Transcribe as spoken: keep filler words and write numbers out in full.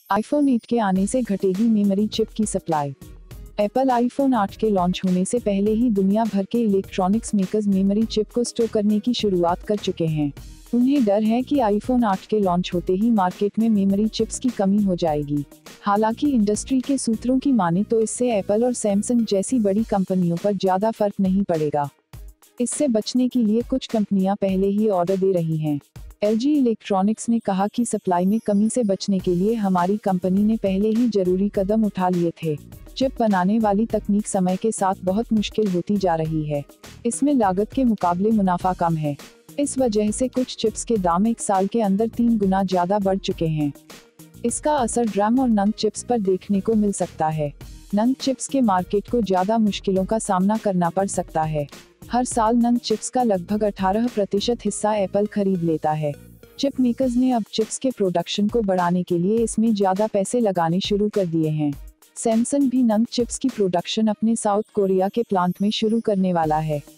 IPhone eight के आने से घटेगी मेमोरी चिप की सप्लाई। एप्पल आईफोन आठ के लॉन्च होने से पहले ही दुनिया भर के इलेक्ट्रॉनिक्स मेकर्स मेमोरी चिप को स्टोर करने की शुरुआत कर चुके हैं। उन्हें डर है कि आईफोन आठ के लॉन्च होते ही मार्केट में मेमोरी चिप्स की कमी हो जाएगी। हालांकि इंडस्ट्री के सूत्रों की माने तो इससे एप्पल और सैमसंग जैसी बड़ी कंपनियों पर ज्यादा फर्क नहीं पड़ेगा। इससे बचने के लिए कुछ कंपनियां पहले ही ऑर्डर दे रही हैं। एलजी इलेक्ट्रॉनिक्स ने कहा कि सप्लाई में कमी से बचने के लिए हमारी कंपनी ने पहले ही जरूरी कदम उठा लिए थे। चिप बनाने वाली तकनीक समय के साथ बहुत मुश्किल होती जा रही है। इसमें लागत के मुकाबले मुनाफा कम है। इस वजह से कुछ चिप्स के दाम एक साल के अंदर तीन गुना ज्यादा बढ़ चुके हैं। इसका असर ड्रैम और नंद चिप्स पर देखने को मिल सकता है। नंद चिप्स के मार्केट को ज्यादा मुश्किलों का सामना करना पड़ सकता है। हर साल नंद चिप्स का लगभग अठारह प्रतिशत हिस्सा एप्पल खरीद लेता है। चिप मेकर्स ने अब चिप्स के प्रोडक्शन को बढ़ाने के लिए इसमें ज्यादा पैसे लगाने शुरू कर दिए हैं। सैमसंग भी नंद चिप्स की प्रोडक्शन अपने साउथ कोरिया के प्लांट में शुरू करने वाला है।